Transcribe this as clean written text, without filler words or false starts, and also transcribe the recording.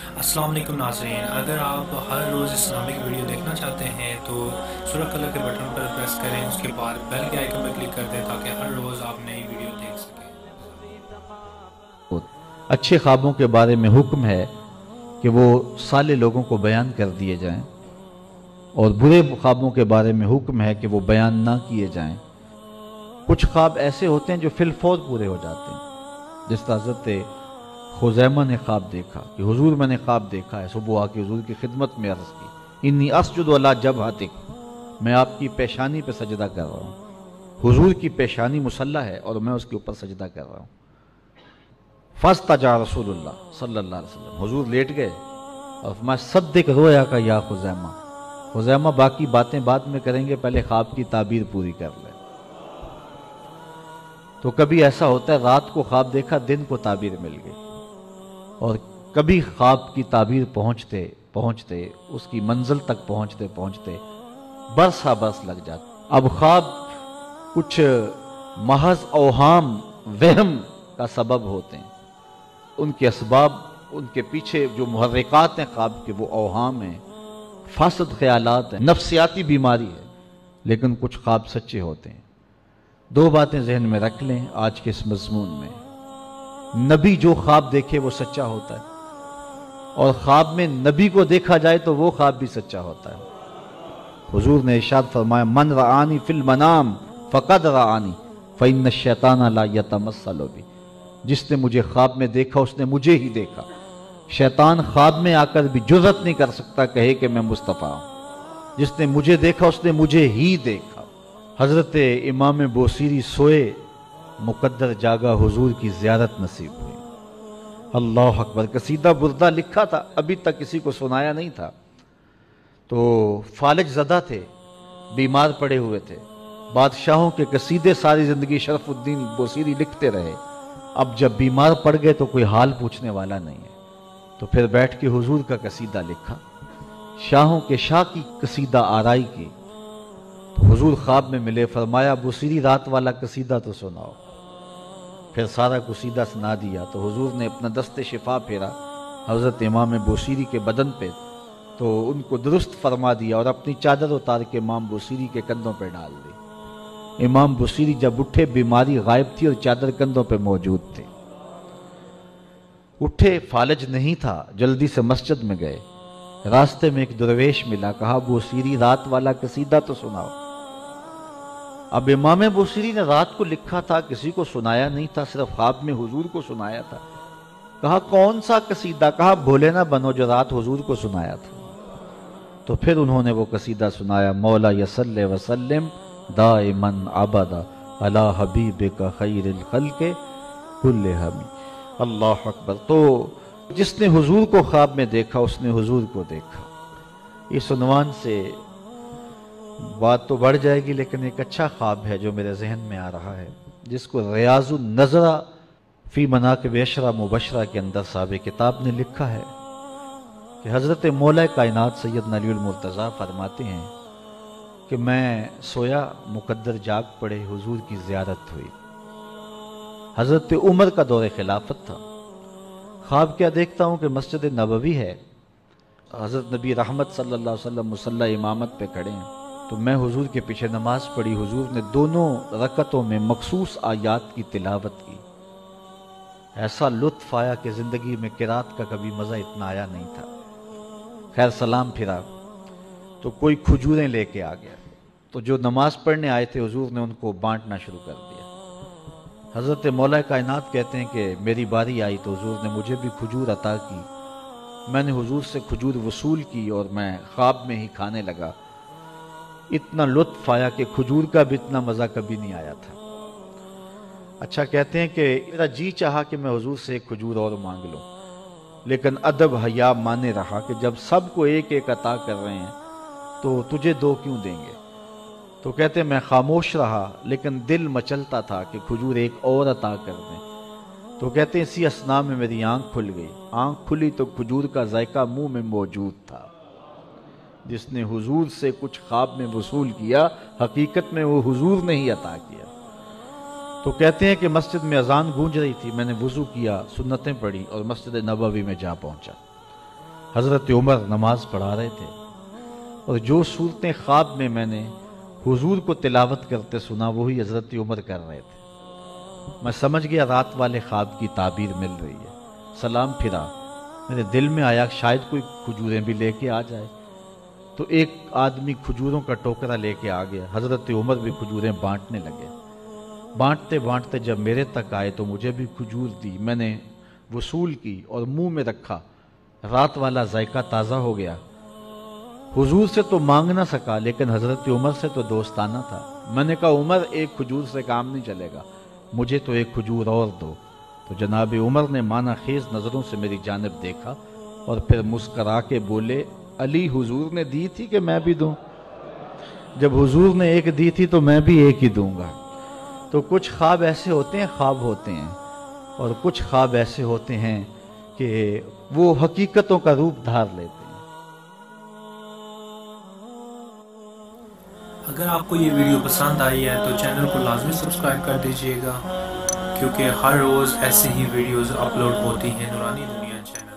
السلام علیکم ناظرین، اگر آپ ہر روز اسلامک ویڈیو دیکھنا چاہتے ہیں تو سرخ کلر کے بٹن پر پریس کریں، اس کے بعد بیل کے آئیکن پر کلک کر دیں تاکہ ہر روز آپ نئی ویڈیو دیکھ سکیں۔ اچھے خوابوں کے بارے میں حکم ہے کہ وہ صالح لوگوں کو بیان کر دیے جائیں، اور برے خوابوں کے بارے میں حکم ہے کہ وہ بیان نہ کیے جائیں۔ کچھ خواب ایسے ہوتے ہیں جو فی الفور پورے ہو جاتے ہیں، جس طرح حضرت خزیمہ نے خواب دیکھا کہ حضور میں نے خواب دیکھا ہے، صبح آ کے حضور کی خدمت میں عرض کی انی اسجد علی جبہتک، میں آپ کی پیشانی پہ سجدہ کر رہا ہوں۔ حضور کی پیشانی مصلی ہے اور میں اس کے اوپر سجدہ کر رہا ہوں۔ فاستجا رسول اللہ صلی اللہ علیہ وسلم، حضور لیٹ گئے اور فرمایا صدق رویا کا یا خزیمہ، خزیمہ باقی باتیں بعد میں کریں گے، پہلے خواب کی تعبیر پوری کر لیں۔ تو کبھی ایسا ہوتا ہے رات کو خواب دیکھا، دن کو تعبیر مل گئی، اور کبھی خواب کی تعبیر پہنچتے پہنچتے اس کی منزل تک پہنچتے پہنچتے برس ہا برس لگ جاتا۔ اب خواب کچھ محض اوہام وہم کا سبب ہوتے ہیں، ان کے اسباب، ان کے پیچھے جو محرکات ہیں خواب کے، وہ اوہام ہیں، فاسد خیالات ہیں، نفسیاتی بیماری ہے، لیکن کچھ خواب سچے ہوتے ہیں۔ دو باتیں ذہن میں رکھ لیں آج کے اس مضمون میں، نبی جو خواب دیکھے وہ سچا ہوتا ہے، اور خواب میں نبی کو دیکھا جائے تو وہ خواب بھی سچا ہوتا ہے۔ حضور نے ارشاد فرمایا من رآنی فی المنام فقد رآنی فإن الشیطان لا یتمثل بی، جس نے مجھے خواب میں دیکھا اس نے مجھے ہی دیکھا۔ شیطان خواب میں آ کر بھی جرأت نہیں کر سکتا کہے کہ میں مصطفیٰ ہوں، جس نے مجھے دیکھا اس نے مجھے ہی دیکھا۔ حضرت امام بوصیری سوئے، مقدر جاگا، حضور کی زیارت نصیب ہوئی۔ اللہ اکبر، قصیدہ بردہ لکھا تھا، ابھی تک کسی کو سنایا نہیں تھا، تو فالج زدہ تھے، بیمار پڑے ہوئے تھے، بادشاہوں کے قصیدے ساری زندگی شرف الدین بوصیری لکھتے رہے، اب جب بیمار پڑ گئے تو کوئی حال پوچھنے والا نہیں ہے، تو پھر بیٹھ کے حضور کا قصیدہ لکھا، شاہوں کے شاہ کی قصیدہ آرائی کی۔ تو حضور خواب میں ملے، فرمایا بوصیری رات والا قصیدہ تو سناؤ۔ پھر سارا قصیدہ سنا دیا، تو حضور نے اپنا دست شفا پھیرا حضرت امام بوصیری کے بدن پہ، تو ان کو درست فرما دیا اور اپنی چادر اتار کے امام بوصیری کے کندھوں پہ ڈال دی۔ امام بوصیری جب اٹھے بیماری غائب تھی اور چادر کندھوں پہ موجود تھی۔ اٹھے، فالج نہیں تھا، جلدی سے مسجد میں گئے، راستے میں ایک درویش ملا، کہا بوصیری رات والا قصیدہ تو سناؤ۔ اب امام بوصیری نے رات کو لکھا تھا، کسی کو سنایا نہیں تھا، صرف خواب میں حضور کو سنایا تھا۔ کہا کون سا قصیدہ؟ کہا بھولے نہ بنو جو رات حضور کو سنایا تھا۔ تو پھر انہوں نے وہ قصیدہ سنایا، مولا یصلی وسلم دائما ابدا علی حبیبک خیر الخلق کلہم۔ اللہ اکبر۔ تو جس نے حضور کو خواب میں دیکھا اس نے حضور کو دیکھا۔ اس عنوان سے بات تو بڑھ جائے گی، لیکن ایک اچھا خواب ہے جو میرے ذہن میں آ رہا ہے، جس کو ریاض النظرہ فی مناقب عشرہ مبشرہ کے اندر صاحب کتاب نے لکھا ہے کہ حضرت مولا کائنات سیدنا علی المرتضیٰ فرماتے ہیں کہ میں سویا، مقدر جاگ پڑے، حضور کی زیارت ہوئی۔ حضرت عمر کا دور خلافت تھا، خواب کیا دیکھتا ہوں کہ مسجد نبوی ہے، حضرت نبی رحمت صلی اللہ علیہ وسلم مصلی امامت پہ کھڑے ہیں، تو میں حضور کے پیچھے نماز پڑھی، حضور نے دونوں رکعتوں میں مخصوص آیات کی تلاوت کی، ایسا لطف آیا کہ زندگی میں قرات کا کبھی مزہ اتنا آیا نہیں تھا۔ خیر سلام پھرا تو کوئی کھجوریں لے کے آ گیا، تو جو نماز پڑھنے آئے تھے حضور نے ان کو بانٹنا شروع کر دیا۔ حضرت مولا کائنات کہتے ہیں کہ میری باری آئی تو حضور نے مجھے بھی کھجور عطا کی، میں نے حضور سے کھجور وصول کی اور میں خواب میں ہی کھانے لگا، اتنا لطف آیا کہ کھجور کا بھی اتنا مزہ کبھی نہیں آیا تھا۔ اچھا کہتے ہیں کہ میرا جی چاہا کہ میں حضور سے ایک کھجور اور مانگ لوں، لیکن ادب حیا مانے رہا کہ جب سب کو ایک ایک عطا کر رہے ہیں تو تجھے دو کیوں دیں گے؟ تو کہتے ہیں میں خاموش رہا، لیکن دل مچلتا تھا کہ کھجور ایک اور عطا کر دیں۔ تو کہتے ہیں اسی اثناء میں میری آنکھ کھل گئی، آنکھ کھلی تو کھجور کا ذائقہ منہ میں موجود تھا۔ جس نے حضور سے کچھ خواب میں وصول کیا، حقیقت میں وہ حضور نے ہی عطا کیا۔ تو کہتے ہیں کہ مسجد میں اذان گونج رہی تھی، میں نے وضو کیا، سنتیں پڑھی اور مسجد نبوی میں جا پہنچا۔ حضرت عمر نماز پڑھا رہے تھے اور جو صورتیں خواب میں میں نے حضور کو تلاوت کرتے سنا وہی حضرت عمر کر رہے تھے۔ میں سمجھ گیا رات والے خواب کی تعبیر مل رہی ہے۔ سلام پھرا، میرے دل میں آیا شاید کوئی کھجوریں بھی لے کے آ جائے، تو ایک آدمی کھجوروں کا ٹوکرا لے کے آ گیا۔ حضرت عمر بھی کھجوریں بانٹنے لگے۔ بانٹتے بانٹتے جب میرے تک آئے تو مجھے بھی کھجور دی، میں نے وصول کی اور منہ میں رکھا۔ رات والا ذائقہ تازہ ہو گیا۔ حضور سے تو مانگ نہ سکا لیکن حضرت عمر سے تو دوستانہ تھا۔ میں نے کہا عمر ایک کھجور سے کام نہیں چلے گا، مجھے تو ایک کھجور اور دو۔ تو جناب عمر نے معنی خیز نظروں سے میری جانب دیکھا اور پھر مسکرا کے بولے، علی حضور نے دی تھی کہ میں بھی دوں؟ جب حضور نے ایک دی تھی تو میں بھی ایک ہی دوں گا۔ تو کچھ خواب ایسے ہوتے ہیں، خواب ہوتے ہیں، اور کچھ خواب ایسے ہوتے ہیں کہ وہ حقیقتوں کا روپ دھار لیتے ہیں۔ اگر آپ کو یہ ویڈیو پسند آئی ہے تو چینل کو لازمی سبسکرائب کر دیجئے گا، کیونکہ ہر روز ایسے ہی ویڈیوز اپلوڈ ہوتی ہیں نورانی دنیا چینل۔